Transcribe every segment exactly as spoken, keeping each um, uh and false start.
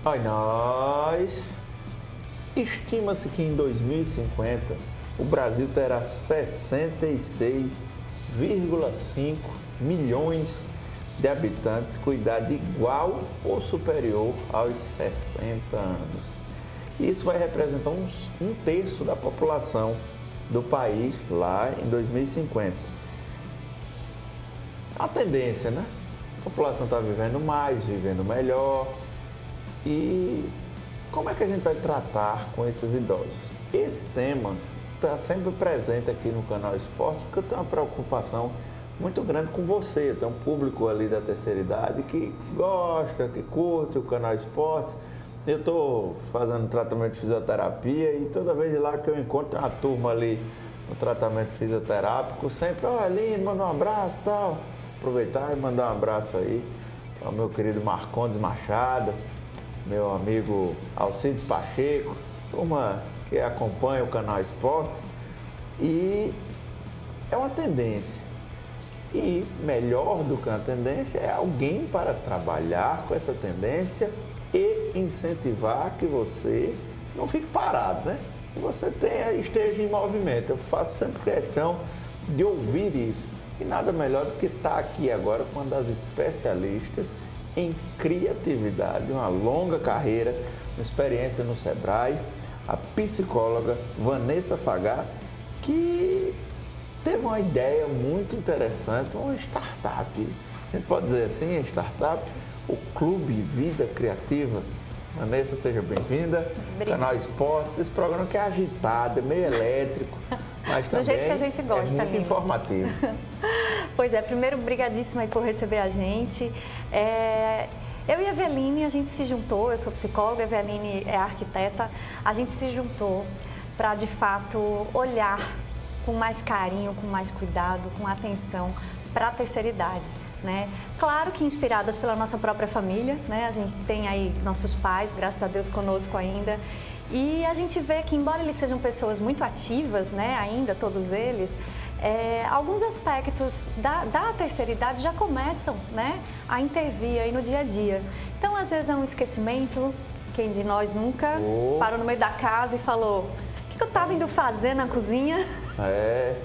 Olha, nós... Estima-se que em dois mil e cinquenta o Brasil terá sessenta e seis vírgula cinco milhões de habitantes com idade igual ou superior aos sessenta anos. E isso vai representar uns, um terço da população do país lá em dois mil e cinquenta. A tendência, né? A população está vivendo mais, vivendo melhor. E como é que a gente vai tratar com esses idosos? Esse tema está sempre presente aqui no canal Esporte, porque eu tenho uma preocupação muito grande com você. Eu tenho um público ali da terceira idade que gosta, que curte o canal Esportes. Eu estou fazendo tratamento de fisioterapia e toda vez lá que eu encontro uma turma ali no tratamento fisioterápico, sempre, olha, Lino, manda um abraço e tal. Aproveitar e mandar um abraço aí ao meu querido Marcondes Machado, meu amigo Alcides Pacheco, turma que acompanha o canal Esportes, e é uma tendência. E melhor do que uma tendência é alguém para trabalhar com essa tendência e incentivar que você não fique parado, né? Que você tenha, esteja em movimento. Eu faço sempre questão de ouvir isso. E nada melhor do que estar aqui agora com uma das especialistas em criatividade, uma longa carreira, uma experiência no Sebrae, a psicóloga Vanessa Fagá, que teve uma ideia muito interessante, uma startup. A gente pode dizer assim, startup, o Clube Vida Criativa. Vanessa, seja bem-vinda. Canal Esportes, esse programa que é agitado, é meio elétrico, mas também do jeito que a gente gosta, é muito Lino. informativo. Pois é, primeiro, brigadíssima aí por receber a gente. É, eu e a Eveline, a gente se juntou, eu sou psicóloga, a Eveline é arquiteta, a gente se juntou para, de fato, olhar com mais carinho, com mais cuidado, com atenção para a terceira idade. Né? Claro que inspiradas pela nossa própria família, né? A gente tem aí nossos pais, graças a Deus, conosco ainda. E a gente vê que, embora eles sejam pessoas muito ativas, né, ainda todos eles, é, alguns aspectos da, da terceira idade já começam, né, a intervir aí no dia a dia. Então, às vezes é um esquecimento, quem de nós nunca oh. parou no meio da casa e falou: o que, que eu estava indo fazer na cozinha? É...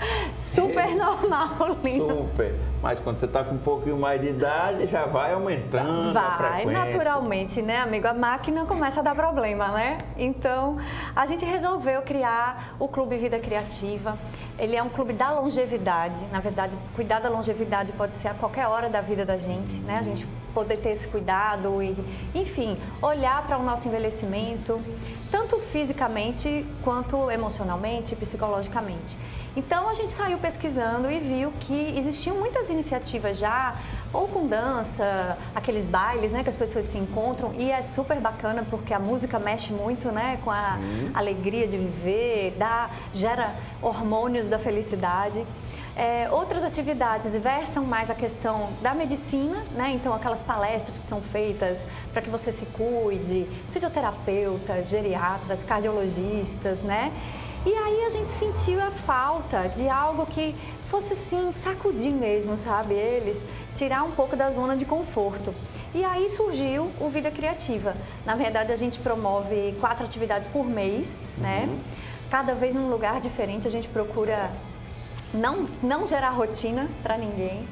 Super normal, Lino. Super. Mas quando você está com um pouquinho mais de idade, já vai aumentando vai, a frequência. Naturalmente, né, amigo? A máquina começa a dar problema, né? Então, a gente resolveu criar o Clube Vida Criativa. Ele é um clube da longevidade. Na verdade, cuidar da longevidade pode ser a qualquer hora da vida da gente, né? A gente poder ter esse cuidado e, enfim, olhar para o nosso envelhecimento, tanto fisicamente quanto emocionalmente e psicologicamente. Então, a gente saiu pesquisando e viu que existiam muitas iniciativas já, ou com dança, aqueles bailes, né, que as pessoas se encontram, e é super bacana porque a música mexe muito, né, com a uhum. alegria de viver, dá, gera hormônios da felicidade. É, outras atividades versam mais a questão da medicina, né? Então aquelas palestras que são feitas para que você se cuide, fisioterapeutas, geriatras, cardiologistas, né? E aí a gente sentiu a falta de algo que fosse assim, sacudir mesmo, sabe? Eles, tirar um pouco da zona de conforto. E aí surgiu o Vida Criativa. Na verdade, a gente promove quatro atividades por mês, uhum. né? Cada vez num lugar diferente, a gente procura não, não gerar rotina para ninguém.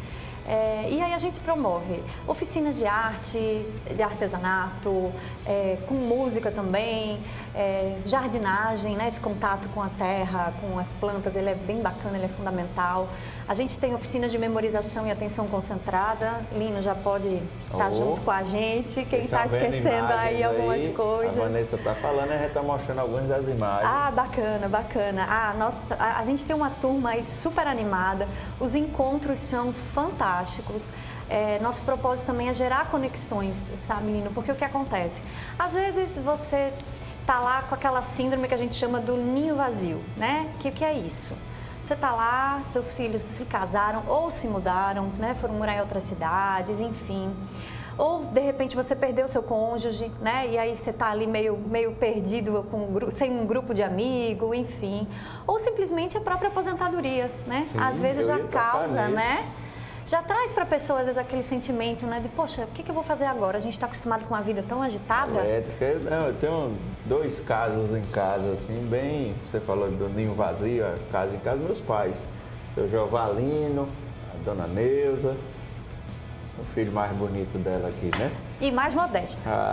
É, e aí a gente promove oficinas de arte, de artesanato, é, com música também, é, jardinagem, né, esse contato com a terra, com as plantas, ele é bem bacana, ele é fundamental. A gente tem oficinas de memorização e atenção concentrada. Lino já pode estar oh, junto com a gente, quem está esquecendo aí algumas aí, coisas. A Vanessa está falando, a gente está mostrando algumas das imagens. Ah, bacana, bacana. Ah, nossa, a, a gente tem uma turma aí super animada, os encontros são fantásticos. É, nosso propósito também é gerar conexões, sabe, Lino? Porque o que acontece? Às vezes você tá lá com aquela síndrome que a gente chama do ninho vazio, né? Que o que é isso? Você tá lá, seus filhos se casaram ou se mudaram, né? Foram morar em outras cidades, enfim. Ou, de repente, você perdeu seu cônjuge, né? E aí você tá ali meio, meio perdido, com, sem um grupo de amigos, enfim. Ou simplesmente a própria aposentadoria, né? Sim, Às vezes já causa, né? já traz para a pessoa, às vezes, aquele sentimento, né, de, poxa, o que, que eu vou fazer agora? A gente está acostumado com uma vida tão agitada. Elétrica, não, eu tenho dois casos em casa, assim, bem, você falou do ninho vazio, a casa em casa dos meus pais. Seu Jovalino, a dona Neuza, o filho mais bonito dela aqui, né? E mais modesto. Ah,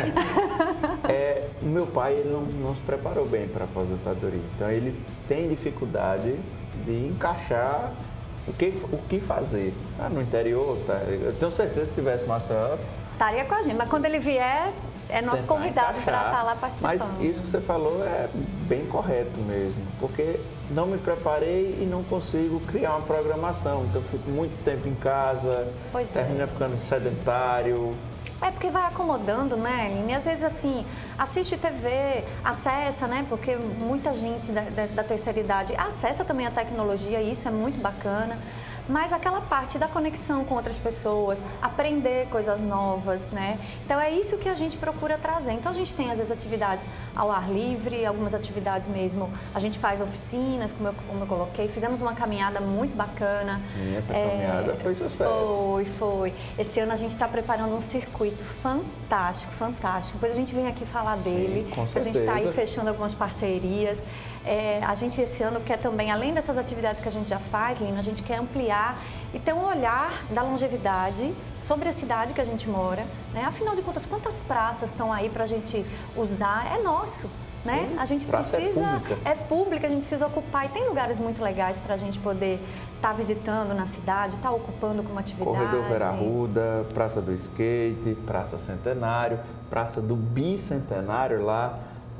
é, o meu pai ele não, não se preparou bem para a aposentadoria, então ele tem dificuldade de encaixar o que, o que fazer. Ah, no interior, tá? Eu tenho certeza que se tivesse Maceió... Estaria com a gente, mas quando ele vier, é nosso convidado para estar lá participando. Mas isso que você falou é bem correto mesmo, porque não me preparei e não consigo criar uma programação. Então eu fico muito tempo em casa, pois termina é. ficando sedentário. É porque vai acomodando, né, Aline? E às vezes, assim, assiste T V, acessa, né? Porque muita gente da, da, da terceira idade acessa também a tecnologia, e isso é muito bacana. Mas aquela parte da conexão com outras pessoas, aprender coisas novas, né? Então é isso que a gente procura trazer. Então a gente tem às vezes atividades ao ar livre, algumas atividades mesmo, a gente faz oficinas, como eu, como eu coloquei, fizemos uma caminhada muito bacana. Sim, essa caminhada é, foi sucesso. Foi, foi. Esse ano a gente está preparando um circuito fantástico, fantástico. Depois a gente vem aqui falar dele. Sim, com certeza. A gente está aí fechando algumas parcerias. É, a gente esse ano quer também, além dessas atividades que a gente já faz, Lina, a gente quer ampliar e ter um olhar da longevidade sobre a cidade que a gente mora, né? Afinal de contas, quantas praças estão aí para a gente usar? É nosso, né? Sim, a gente praça precisa, é pública. é pública, a gente precisa ocupar e tem lugares muito legais para a gente poder estar tá visitando na cidade, estar tá ocupando como atividade. Corredor Vera Arruda, Praça do Skate, Praça Centenário, Praça do Bicentenário lá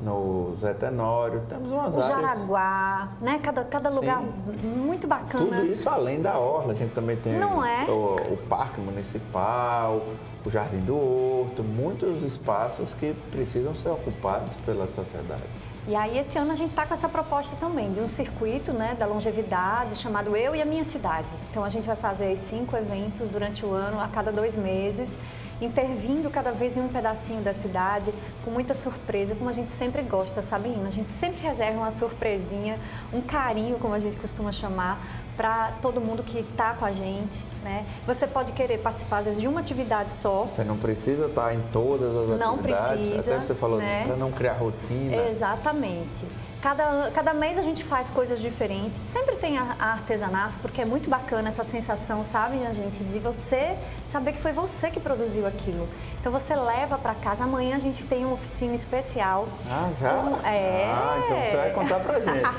no Zé Tenório, temos umas o áreas... Jaraguá, né? Cada, cada lugar muito bacana. Tudo isso além da orla, a gente também tem Não é? o, o Parque Municipal, o Jardim do Horto, muitos espaços que precisam ser ocupados pela sociedade. E aí esse ano a gente está com essa proposta também de um circuito, né, da longevidade chamado Eu e a Minha Cidade. Então a gente vai fazer cinco eventos durante o ano, a cada dois meses, intervindo cada vez em um pedacinho da cidade, com muita surpresa, como a gente sempre gosta, sabe, Lina? A gente sempre reserva uma surpresinha, um carinho, como a gente costuma chamar, para todo mundo que está com a gente, né? Você pode querer participar, às vezes, de uma atividade só. Você não precisa estar em todas as não atividades. Não precisa, até você falou, né? Para não criar rotina. Exatamente. Cada, cada mês a gente faz coisas diferentes, sempre tem a, a artesanato, porque é muito bacana essa sensação, sabe, minha gente, de você saber que foi você que produziu aquilo. Então você leva para casa, amanhã a gente tem uma oficina especial. Ah, já? Com, é... Ah, então você vai contar pra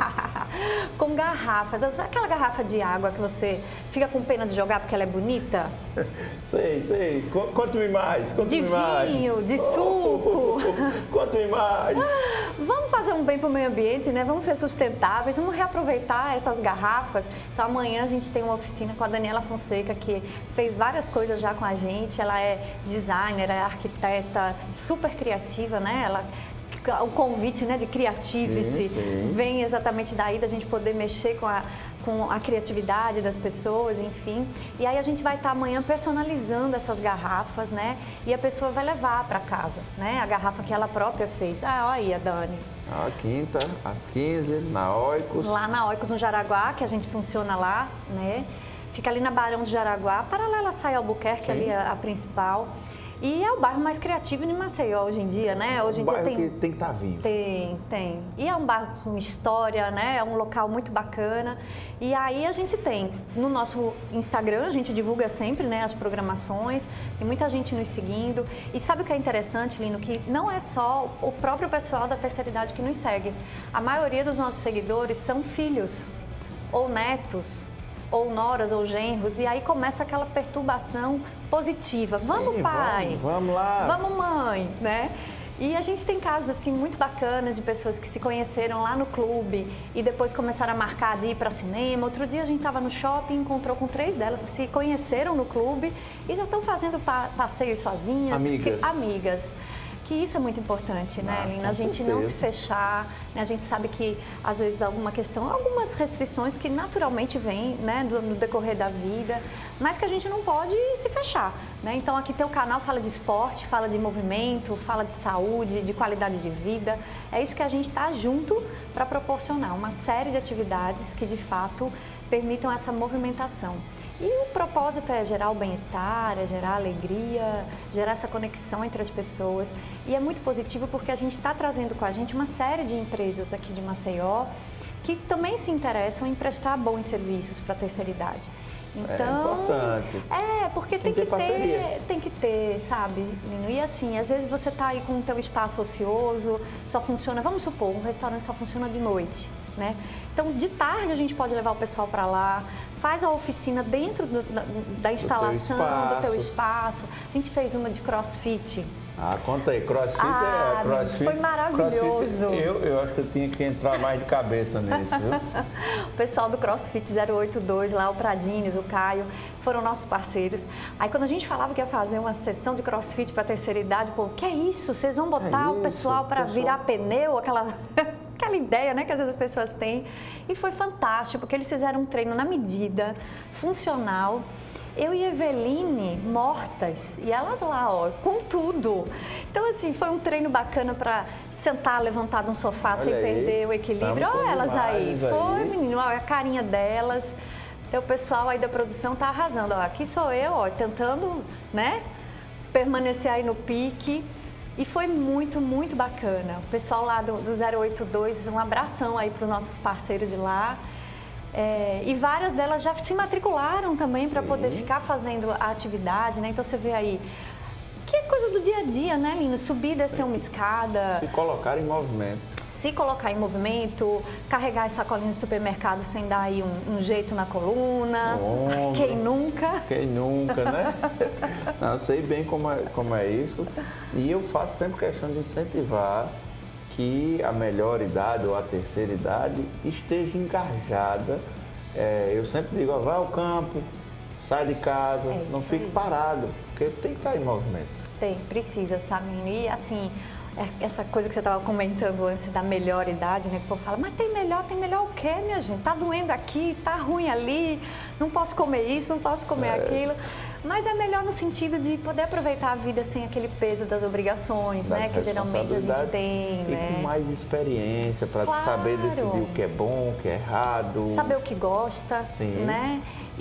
gente. Com garrafas, aquela garrafa de água que você fica com pena de jogar porque ela é bonita. Sei, sei. Conte-me mais, conte-me mais. De vinho, de suco. Oh, oh, oh, oh. Conte-me mais. Vamos fazer um bem para o meio ambiente, né? Vamos ser sustentáveis, vamos reaproveitar essas garrafas. Então amanhã a gente tem uma oficina com a Daniela Fonseca, que fez várias coisas já com a gente. Ela é designer, é arquiteta, super criativa, né? Ela... O convite, né, de criative-se vem exatamente daí, da gente poder mexer com a, com a criatividade das pessoas, enfim. E aí a gente vai estar amanhã personalizando essas garrafas, né? E a pessoa vai levar para casa, né? A garrafa que ela própria fez. Ah, olha aí a Dani. A quinta, às quinze, na Oicos. Lá na Oicos, no Jaraguá, que a gente funciona lá, né? Fica ali na Barão de Jaraguá, paralela a Saia Albuquerque, ali a, a principal. E é o bairro mais criativo de Maceió hoje em dia, né? Hoje em um dia bairro tem, que tem que estar vivo. Tem, tem. E é um bairro com história, né? É um local muito bacana. E aí a gente tem, no nosso Instagram, a gente divulga sempre, né, as programações, tem muita gente nos seguindo. E sabe o que é interessante, Lino? Que não é só o próprio pessoal da terceira idade que nos segue. A maioria dos nossos seguidores são filhos ou netos, ou noras ou genros, e aí começa aquela perturbação positiva. Vamos, Sim, pai! Vamos, vamos lá! Vamos, mãe! Né? E a gente tem casos assim muito bacanas de pessoas que se conheceram lá no clube e depois começaram a marcar de ir para cinema. Outro dia a gente estava no shopping e encontrou com três delas que se conheceram no clube e já estão fazendo pa passeios sozinhas. Amigas. Que, amigas. Que isso é muito importante, né, Ah, Lina? A gente certeza. não se fechar, né? A gente sabe que, às vezes, alguma questão, algumas restrições que naturalmente vêm, né, do, no decorrer da vida, mas que a gente não pode se fechar, né? Então, aqui teu canal fala de esporte, fala de movimento, fala de saúde, de qualidade de vida. É isso que a gente está junto para proporcionar uma série de atividades que, de fato, permitam essa movimentação. E o propósito é gerar o bem-estar, é gerar alegria, gerar essa conexão entre as pessoas. E é muito positivo porque a gente está trazendo com a gente uma série de empresas aqui de Maceió que também se interessam em prestar bons serviços para a terceira idade. Então, é importante. É, porque tem, tem que ter, ter, tem que ter, sabe, Lino? E assim, às vezes você está aí com o teu espaço ocioso, só funciona, vamos supor, um restaurante só funciona de noite, né? Então, de tarde a gente pode levar o pessoal para lá, faz a oficina dentro do, da, da instalação, do teu, do teu espaço. A gente fez uma de crossfit. Ah, conta aí, crossfit ah, é crossfit. Foi maravilhoso. Crossfit, eu, eu acho que eu tinha que entrar mais de cabeça nisso, viu? O pessoal do CrossFit zero oito dois, lá o Pradines, o Caio, foram nossos parceiros. Aí quando a gente falava que ia fazer uma sessão de CrossFit para a terceira idade, pô, que é isso? Vocês vão botar é o pessoal para virar pneu, aquela... aquela ideia, né, que às vezes as pessoas têm. E foi fantástico, porque eles fizeram um treino na medida, funcional. Eu e Eveline mortas, e elas lá, ó, com tudo. Então, assim, foi um treino bacana para sentar, levantar de um sofá Olha sem aí, perder o equilíbrio. Olha elas aí. Foi, aí. menino, olha a carinha delas. Então, o pessoal aí da produção tá arrasando. Ó, aqui sou eu, ó, tentando, né, permanecer aí no pique. E foi muito, muito bacana. O pessoal lá do, do zero oito dois, um abração aí para os nossos parceiros de lá. É, e várias delas já se matricularam também para poder ficar fazendo a atividade, né? Então você vê aí, que é coisa do dia a dia, né, Lino? Subir e descer uma escada. Se colocar em movimento. Se colocar em movimento, carregar as sacolinhas do supermercado sem dar aí um, um jeito na coluna. Ombro. Quem nunca? Quem nunca, né? Não, eu sei bem como é, como é isso. E eu faço sempre questão de incentivar que a melhor idade ou a terceira idade esteja engajada. É, eu sempre digo, ó, vai ao campo, sai de casa, é não fique aí. parado, porque tem que estar em movimento. Tem, precisa, sabe? E assim, essa coisa que você estava comentando antes da melhor idade, né? Que o povo fala, mas tem melhor, tem melhor o quê, minha gente? Tá doendo aqui, tá ruim ali, não posso comer isso, não posso comer é. aquilo. Mas é melhor no sentido de poder aproveitar a vida sem aquele peso das obrigações, das né? Que geralmente a gente tem, e né? com mais experiência para claro. saber decidir o que é bom, o que é errado. Saber o que gosta, Sim. né?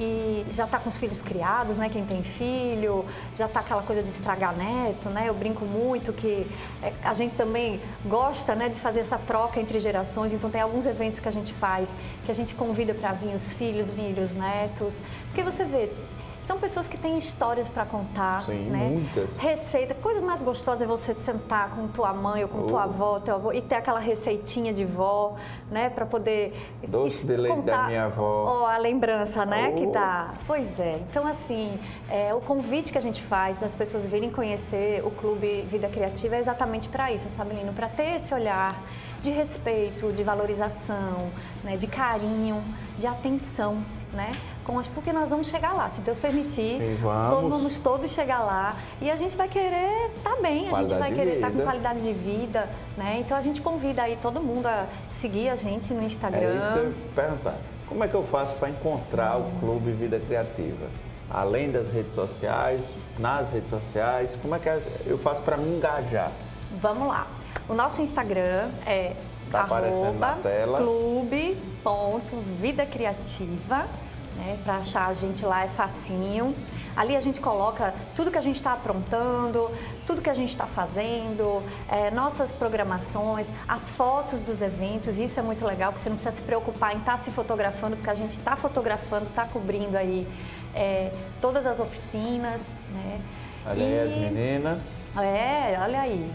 E já está com os filhos criados, né? Quem tem filho, já está aquela coisa de estragar neto, né? Eu brinco muito que a gente também gosta, né, de fazer essa troca entre gerações. Então tem alguns eventos que a gente faz, que a gente convida para vir os filhos, vir os netos. Porque você vê, são pessoas que têm histórias para contar, Sim, né? muitas. Receita, coisa mais gostosa é você sentar com tua mãe ou com oh. tua avó, teu avô, e ter aquela receitinha de vó, né? Para poder doce de leite da minha avó. Ó, a lembrança, né? Oh. Que dá. Pois é. Então, assim, é, o convite que a gente faz das pessoas virem conhecer o Clube Vida Criativa é exatamente para isso, sabe, Lino? Para ter esse olhar de respeito, de valorização, né? De carinho, de atenção, né? Com as, porque nós vamos chegar lá, se Deus permitir, todos, vamos todos chegar lá e a gente vai querer estar tá bem, a gente vai querer estar tá com qualidade de vida, né? Então a gente convida aí todo mundo a seguir a gente no Instagram. É isso que eu ia perguntar. Como é que eu faço para encontrar hum. o Clube Vida Criativa? Além das redes sociais, nas redes sociais, como é que eu faço para me engajar? Vamos lá. O nosso Instagram é tá aparecendo na tela. clube ponto vida criativa. Né, para achar a gente lá é facinho. Ali a gente coloca tudo que a gente está aprontando, tudo que a gente está fazendo, é, nossas programações, as fotos dos eventos. Isso é muito legal, porque você não precisa se preocupar em estar tá se fotografando, porque a gente está fotografando, está cobrindo aí é, todas as oficinas. Né? Olha e... aí as meninas. É, olha aí.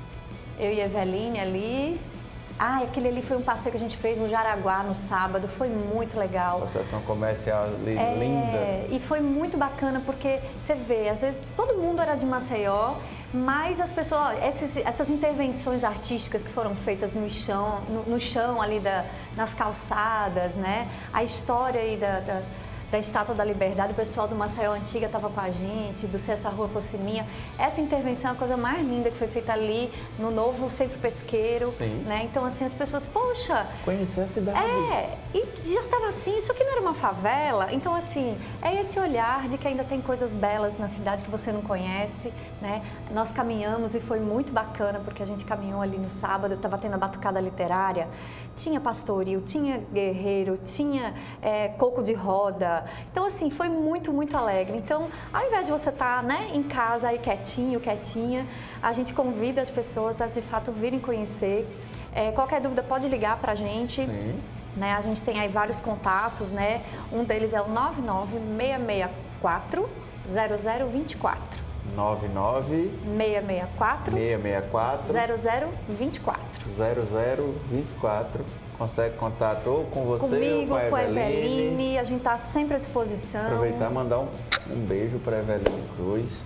Eu e a Eveline ali. Ah, aquele ali foi um passeio que a gente fez no Jaraguá no sábado, foi muito legal. Associação comercial ali, é, linda. E foi muito bacana porque você vê, às vezes todo mundo era de Maceió, mas as pessoas, essas, essas intervenções artísticas que foram feitas no chão, no, no chão ali da, nas calçadas, né? A história aí da, da da Estátua da Liberdade, o pessoal do Maceió Antiga estava com a gente, do Se Essa Rua Fosse Minha. Essa intervenção é a coisa mais linda que foi feita ali no novo Centro Pesqueiro. Sim. Né? Então, assim, as pessoas, poxa... Conhecer a cidade. É, e já estava assim, isso aqui não era uma favela. Então, assim, é esse olhar de que ainda tem coisas belas na cidade que você não conhece, né? Nós caminhamos e foi muito bacana, porque a gente caminhou ali no sábado, estava tendo a batucada literária, tinha pastoril, tinha guerreiro, tinha é, coco de roda, rua. Então, assim, foi muito, muito alegre. Então, ao invés de você estar, né, em casa aí quietinho, quietinha, a gente convida as pessoas a, de fato, virem conhecer. É, qualquer dúvida pode ligar para a gente. Sim. Né? A gente tem aí vários contatos, né? Um deles é o nove nove seis seis quatro zero zero dois quatro. nove nove seis seis quatro seis seis quatro zero zero dois quatro. zero zero dois quatro. Consegue contato ou com você Comigo, ou com a com a Eveline. Eveline. A gente está sempre à disposição. Aproveitar e mandar um, um beijo para a Eveline Cruz.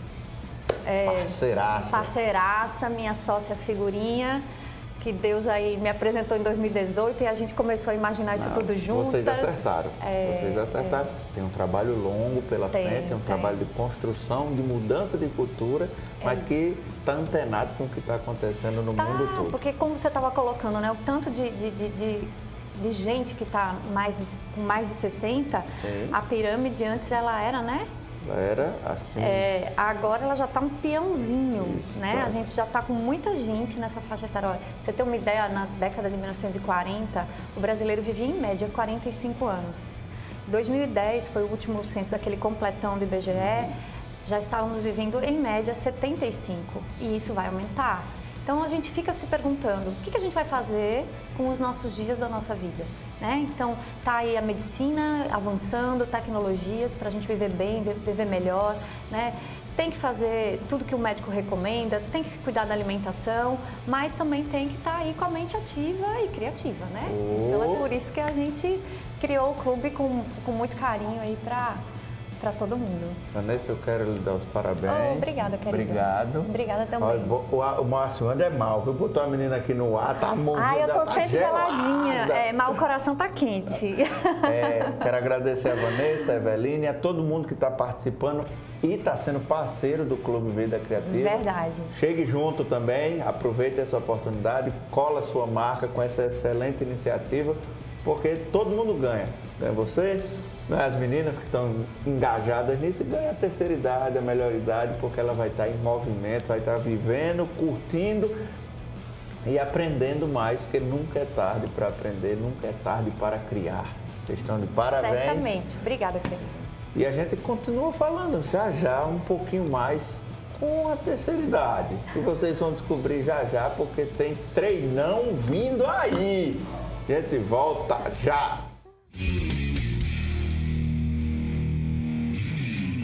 É, parceiraça. Parceiraça, minha sócia figurinha, que Deus aí me apresentou em dois mil e dezoito e a gente começou a imaginar isso Não, tudo juntas. Vocês acertaram. É, vocês acertaram. É. Tem um trabalho longo pela tem, frente, tem um tem. trabalho de construção, de mudança de cultura, é mas isso. que está antenado com o que está acontecendo no tá, mundo todo. Porque como você estava colocando, né, o tanto de, de, de, de, de gente que está mais de, com mais de sessenta, Sim. a pirâmide antes ela era, né? Era assim. É, agora ela já está um peãozinho, Isso, né? claro. A gente já está com muita gente nessa faixa etária. Pra você ter uma ideia, na década de mil novecentos e quarenta, o brasileiro vivia em média quarenta e cinco anos. Em dois mil e dez, foi o último censo daquele completão do I B G E, já estávamos vivendo em média setenta e cinco e isso vai aumentar. Então a gente fica se perguntando, o que, que a gente vai fazer com os nossos dias da nossa vida? Né? Então, tá aí a medicina avançando, tecnologias para a gente viver bem, viver melhor, né? Tem que fazer tudo que o médico recomenda, tem que se cuidar da alimentação, mas também tem que estar tá aí com a mente ativa e criativa, né? Oh. Então é por isso que a gente criou o clube com, com muito carinho aí para para todo mundo. Vanessa, eu quero lhe dar os parabéns. Oh, obrigada, querida. Obrigado. Obrigada também. Olha, o, o Márcio anda é mal, viu? Botou a menina aqui no ar, tá movida, Ah, eu tô tá sempre gelada. geladinha, é, mas o coração tá quente. É, quero agradecer a Vanessa, a Eveline, a todo mundo que está participando e está sendo parceiro do Clube Vida Criativa. Verdade. Chegue junto também, aproveite essa oportunidade, cola sua marca com essa excelente iniciativa, porque todo mundo ganha. Ganha você, ganha as meninas que estão engajadas nisso e ganha a terceira idade, a melhor idade, porque ela vai estar em movimento, vai estar vivendo, curtindo e aprendendo mais, porque nunca é tarde para aprender, nunca é tarde para criar. Vocês estão de parabéns. Certamente. Obrigada, querida. E a gente continua falando já já um pouquinho mais com a terceira idade. E vocês vão descobrir já já, porque tem treinão vindo aí. A gente volta já!